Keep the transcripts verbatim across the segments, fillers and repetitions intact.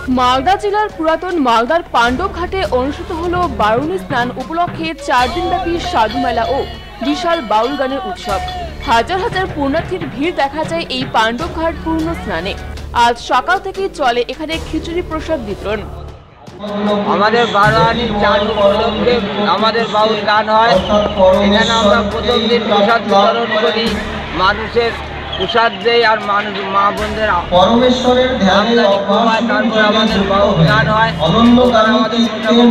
মালদা জেলার পুরাতন মালদার পাণ্ডব ঘাটে অনুষ্ঠিত হল বারুণী স্নান উপলক্ষে চার দিনব্যাপী সাধু মেলা ও বিশাল বাউল গানের উৎসব। হাজার হাজার পুণ্যার্থীর ভিড় দেখা যায় এই পাণ্ডব ঘাট পূর্ণ স্নানে। আজ সকাল থেকে চলে এখানে খিচুড়ি প্রসাদ বিতরণ। আমাদের বারুণী চার উপলক্ষে আমাদের বাউল গান হয়। এখানে আমরা প্রথম দিন প্রসাদ বিতরণ করি, মানুষের প্রসাদ দেয় আর মানুষ মা বোনদের পরমেশ্বরের ধ্যানে তারপর আমাদের বাউল গান হয়। আমাদের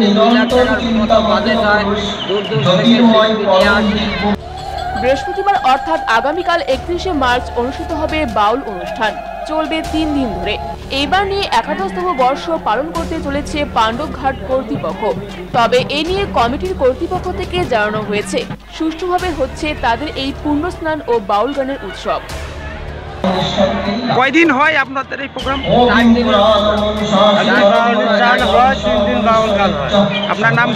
হয় দূর দূর থেকে আসি। বৃহস্পতিবার অর্থাৎ আগামীকাল একত্রিশে মার্চ অনুষ্ঠিত হবে বাউল অনুষ্ঠান, চলবে তিন দিন ধরে। এইবার নিয়ে একাদশতম বর্ষ পালন করতে চলেছে পাণ্ডব ঘাট কর্তৃপক্ষ। তবে এ নিয়ে কমিটির কর্তৃপক্ষ থেকে জানানো হয়েছে সুষ্ঠুভাবে হচ্ছে তাদের এই পুণ্য স্নান ও বাউল গানের উৎসব। কয়দিন হয় আপনাদের এই প্রোগ্রাম? আপনার নাম?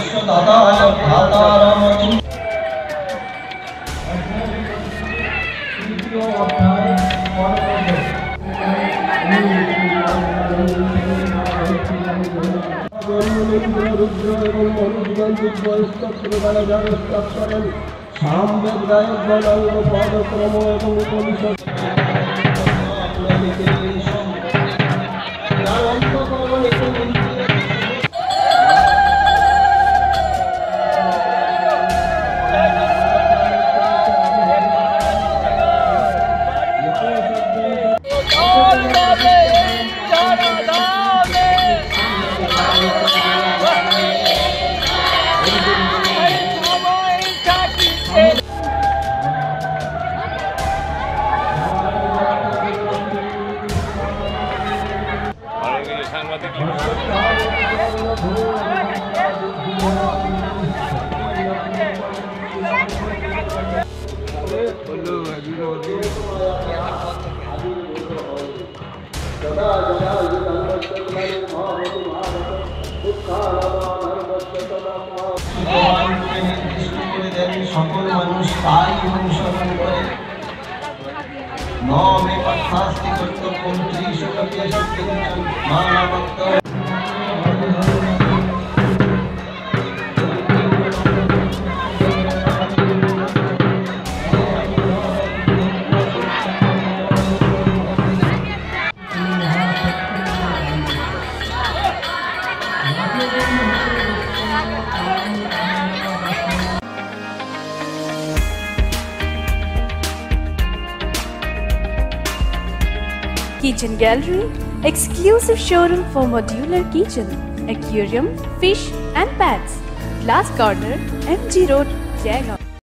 সকল মানুষ তাই অনুসরণ করে। নমে পাঠাস্তি কর্তব্যম ত্রিশতকেশু মানবত্ব। Kitchen Gallery, exclusive showroom for modular kitchen, aquarium, fish and pets. Glass Corner, M G Road, Jaigaon.